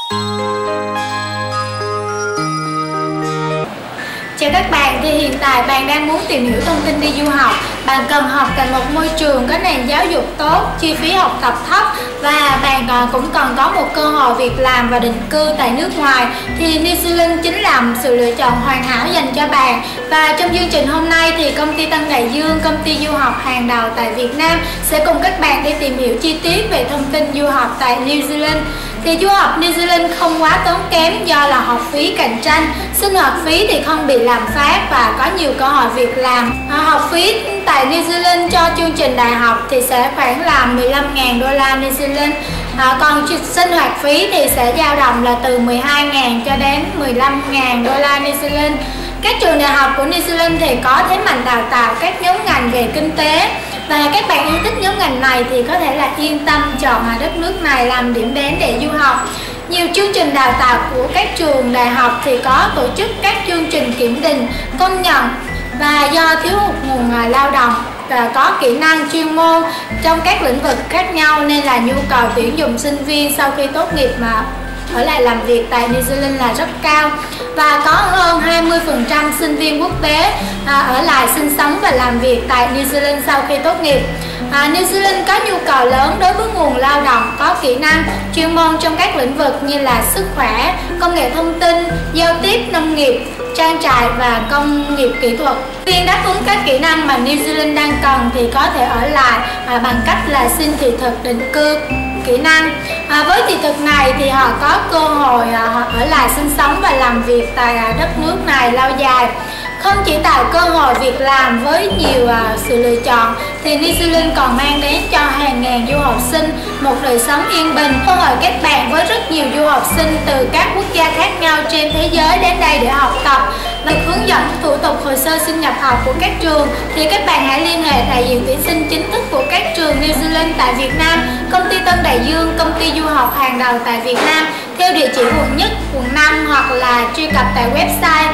Chào các bạn, thì hiện tại bạn đang muốn tìm hiểu thông tin đi du học. Bạn cần học tại một môi trường có nền giáo dục tốt, chi phí học tập thấp và bạn cũng cần có một cơ hội việc làm và định cư tại nước ngoài. Thì New Zealand chính là sự lựa chọn hoàn hảo dành cho bạn. Và trong chương trình hôm nay thì công ty Tân Đại Dương, công ty du học hàng đầu tại Việt Nam sẽ cùng các bạn đi tìm hiểu chi tiết về thông tin du học tại New Zealand. Thì du học New Zealand không quá tốn kém do là học phí cạnh tranh, sinh hoạt phí thì không bị lạm phát và có nhiều cơ hội việc làm. Học phí tại New Zealand cho chương trình đại học thì sẽ khoảng là 15.000 đô la New Zealand. Còn sinh hoạt phí thì sẽ dao động là từ 12.000 cho đến 15.000 đô la New Zealand. Các trường đại học của New Zealand thì có thế mạnh đào tạo các nhóm ngành về kinh tế. Và các bạn yêu thích nhóm ngành này thì có thể là yên tâm chọn đất nước này làm điểm đến để du học. Nhiều chương trình đào tạo của các trường đại học thì có tổ chức các chương trình kiểm định, công nhận và do thiếu hụt nguồn lao động và có kỹ năng chuyên môn trong các lĩnh vực khác nhau nên là nhu cầu tuyển dụng sinh viên sau khi tốt nghiệp mà ở lại làm việc tại New Zealand là rất cao. Và có hơn 20% sinh viên quốc tế ở lại sinh sống và làm việc tại New Zealand sau khi tốt nghiệp. New Zealand có nhu cầu lớn đối với nguồn lao động có kỹ năng chuyên môn trong các lĩnh vực như là sức khỏe, công nghệ thông tin, giao tiếp, nông nghiệp, trang trại và công nghiệp kỹ thuật. Viên đáp ứng các kỹ năng mà New Zealand đang cần thì có thể ở lại bằng cách là xin thị thực định cư kỹ năng. Với thị thực này thì họ có cơ hội họ ở lại sinh sống và làm việc tại đất nước này lâu dài. Không chỉ tạo cơ hội việc làm với nhiều sự lựa chọn thì New Zealand còn mang đến cho hàng ngàn du học sinh một đời sống yên bình. Cơ hội kết bạn với rất nhiều du học sinh từ các quốc gia khác nhau trên thế giới đến đây để học tập. Và hướng dẫn thủ tục hồ sơ xin nhập học của các trường thì các bạn hãy liên hệ đại diện tuyển sinh chính thức của các trường New Zealand tại Việt Nam, công ty Tân Đại Dương, công ty du học hàng đầu tại Việt Nam theo địa chỉ quận Nhất, quận 5 hoặc là truy cập tại website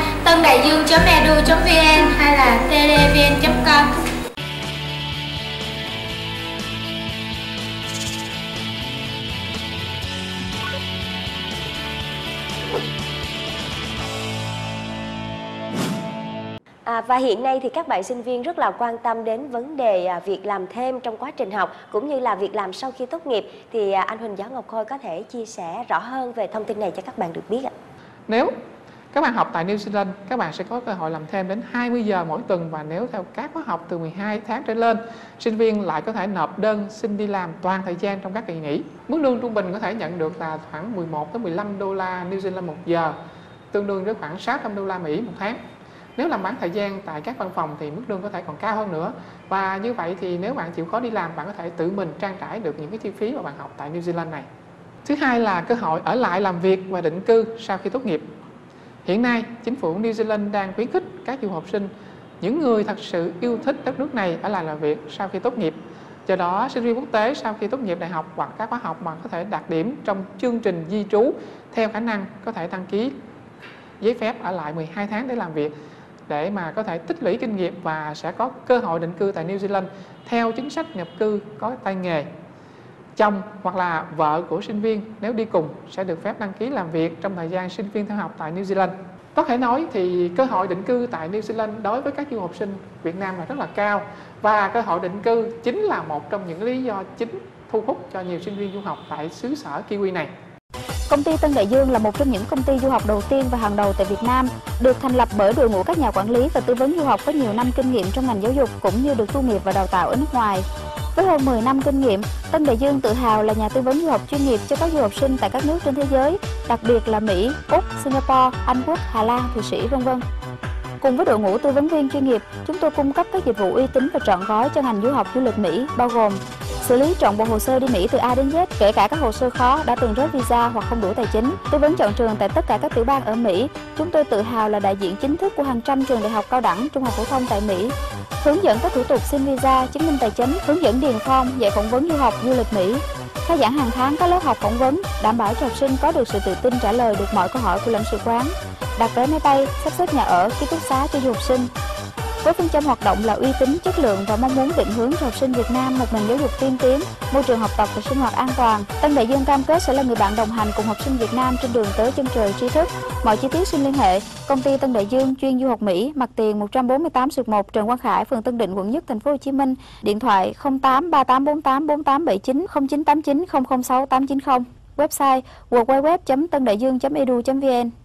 tandaiduong.edu.vn hay là tdvn.com. Và hiện nay thì các bạn sinh viên rất là quan tâm đến vấn đề việc làm thêm trong quá trình học cũng như là việc làm sau khi tốt nghiệp. Thì anh Huỳnh Võ Ngọc Khôi có thể chia sẻ rõ hơn về thông tin này cho các bạn được biết ạ. Nếu các bạn học tại New Zealand, các bạn sẽ có cơ hội làm thêm đến 20 giờ mỗi tuần. Và nếu theo các khóa học từ 12 tháng trở lên, sinh viên lại có thể nộp đơn xin đi làm toàn thời gian trong các kỳ nghỉ. Mức lương trung bình có thể nhận được là khoảng 11 tới 15 đô la New Zealand một giờ, tương đương với khoảng 600 đô la Mỹ một tháng. Nếu làm bán thời gian tại các văn phòng thì mức lương có thể còn cao hơn nữa. Và như vậy thì nếu bạn chịu khó đi làm, bạn có thể tự mình trang trải được những cái chi phí mà bạn học tại New Zealand này. Thứ hai là cơ hội ở lại làm việc và định cư sau khi tốt nghiệp. Hiện nay, chính phủ New Zealand đang khuyến khích các du học sinh, những người thật sự yêu thích đất nước này ở lại làm việc sau khi tốt nghiệp. Do đó, sinh viên quốc tế sau khi tốt nghiệp đại học hoặc các khóa học mà có thể đạt điểm trong chương trình di trú theo khả năng có thể đăng ký giấy phép ở lại 12 tháng để làm việc, để mà có thể tích lũy kinh nghiệm và sẽ có cơ hội định cư tại New Zealand theo chính sách nhập cư có tay nghề. Chồng hoặc là vợ của sinh viên nếu đi cùng sẽ được phép đăng ký làm việc trong thời gian sinh viên theo học tại New Zealand. Có thể nói thì cơ hội định cư tại New Zealand đối với các du học sinh Việt Nam là rất là cao. Và cơ hội định cư chính là một trong những lý do chính thu hút cho nhiều sinh viên du học tại xứ sở Kiwi này. Công ty Tân Đại Dương là một trong những công ty du học đầu tiên và hàng đầu tại Việt Nam, được thành lập bởi đội ngũ các nhà quản lý và tư vấn du học có nhiều năm kinh nghiệm trong ngành giáo dục cũng như được tu nghiệp và đào tạo ở nước ngoài. Với hơn 10 năm kinh nghiệm, Tân Đại Dương tự hào là nhà tư vấn du học chuyên nghiệp cho các du học sinh tại các nước trên thế giới, đặc biệt là Mỹ, Úc, Singapore, Anh Quốc, Hà Lan, Thụy Sĩ, v.v. Cùng với đội ngũ tư vấn viên chuyên nghiệp, chúng tôi cung cấp các dịch vụ uy tín và trọn gói cho ngành du học du lịch Mỹ, bao gồm xử lý trọn bộ hồ sơ đi Mỹ từ A đến Z, kể cả các hồ sơ khó đã từng rớt visa hoặc không đủ tài chính. Tư vấn chọn trường tại tất cả các tiểu bang ở Mỹ. Chúng tôi tự hào là đại diện chính thức của hàng trăm trường đại học cao đẳng, trung học phổ thông tại Mỹ. Hướng dẫn các thủ tục xin visa, chứng minh tài chính, hướng dẫn điền form, dạy phỏng vấn du học du lịch Mỹ. Khai giảng hàng tháng các lớp học phỏng vấn, đảm bảo cho học sinh có được sự tự tin trả lời được mọi câu hỏi của lãnh sự quán. Đặt vé máy bay, sắp xếp nhà ở, ký túc xá cho du học sinh. Với phương châm hoạt động là uy tín, chất lượng và mong muốn định hướng cho học sinh Việt Nam một nền giáo dục tiên tiến, môi trường học tập và sinh hoạt an toàn, Tân Đại Dương cam kết sẽ là người bạn đồng hành cùng học sinh Việt Nam trên đường tới chân trời tri thức. Mọi chi tiết xin liên hệ Công ty Tân Đại Dương chuyên du học Mỹ, mặt tiền 148/1 Trần Quang Khải, phường Tân Định, quận Nhất, thành phố Hồ Chí Minh. Điện thoại 08 3848 4879 0989 006 890. Website www.tandaiduong.edu.vn.